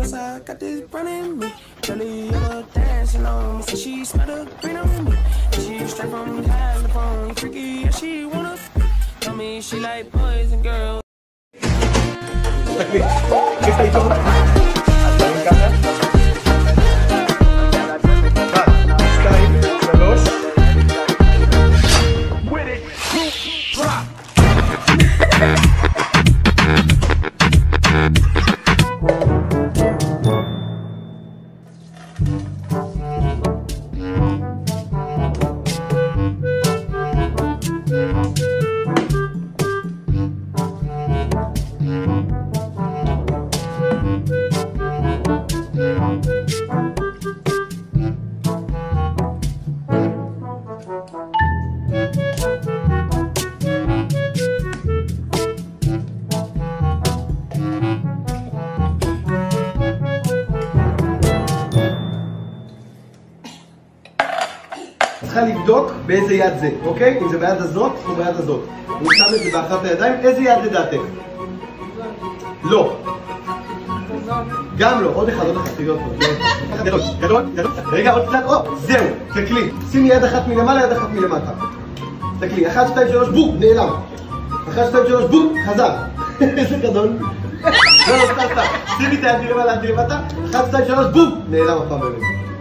plus I got this running me. Jelly yellow dancing on me, say she smell the green on me. And she straight from California, freaky, yeah, she wanna. Tell me she like boys and girls. ¿Qué está hecho? ¿En casa? צריכה לבדוק באיזה יד זה, אוקיי? אם זה ביד הזאת או ביד הזאת. אני שם את זה באחת הידיים, איזה יד לדעתך? לא. גם לא, עוד אחד, תראו פה. גדול, גדול, גדול. רגע, עוד קצת, זהו, תקלי. שימי יד אחת מלמעלה, יד אחת מלמטה. תקלי, 1, 2, 3, בום, נעלם. 1, 2, 3, בום, חזר. איזה גדול. לא, סתם. שימי את היד מלמעלה, יד מלמטה. 1, 2, 3, בום, נעלם הפעם באמת.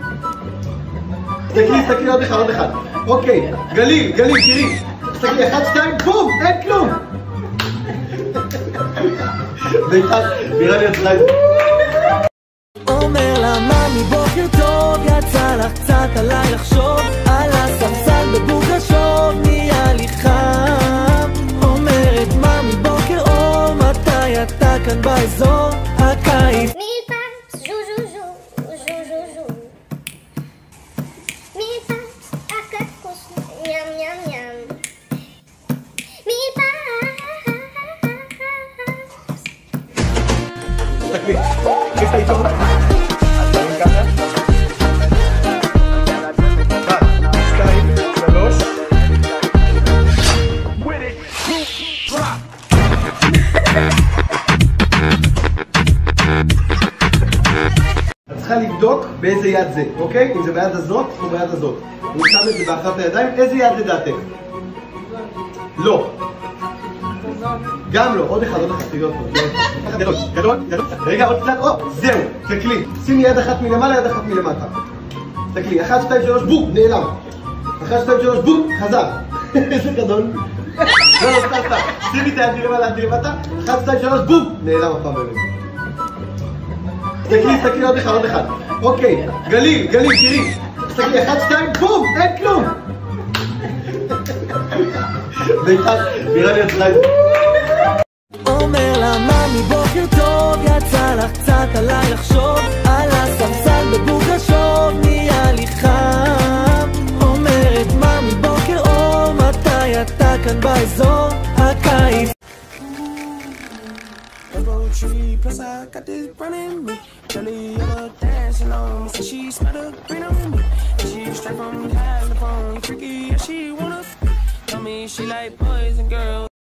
תסתכלי עוד אחד, עוד אחד. אוקיי, גליל, תראי. תסתכלי, 1, 2, בום, אין כלום. ביחד, נראה לי הצלחה. אומר לה ממי בוקר טוב, יצא לך קצת עליי לחשוב, על הספסל בבוגשות נהיה לי חם. אומרת ממי בוקר אור, מתי אתה כאן באזור הקיץ? ¿Qué está hecho? ¿En casa? את צריכה לבדוק באיזה יד זה, אוקיי? אם זה ביד הזאת או ביד הזאת. אני שם את זה באחת הידיים, איזה יד לדעתך? לא. גם לא, עוד אחד, תראו פה. גדול, גדול, גדול. רגע, עוד קצת, זהו, תקלי. שימי יד אחת מלמעלה, יד אחת מלמטה. תקלי, 1, 2, 3, בום, נעלם. 1, 2, 3, בום, חזר. איזה גדול. לא, סתם. שימי את היד מלמעלה, יד מלמטה. 1, 2, 3, בום, נעלם הפעם באמת. תסתכלי עוד אחד. אוקיי, גליל, תראי. תסתכלי, 1, 2, בום, אין כלום. ביחד, נראה לי הצלחה. אומר לה ממי בוקר טוב, יצא לך קצת עליי לחשוב, על הספסל בבוגשות נהיה לי חם. אומרת ממי בוקר אור, מתי אתה כאן באזור הקיץ? Tree, plus I got this running me. Jelly yellow dancing on me, say she smell the green on me. And she straight from California, freaky, yeah, she wanna. Tell me she like boys and girls.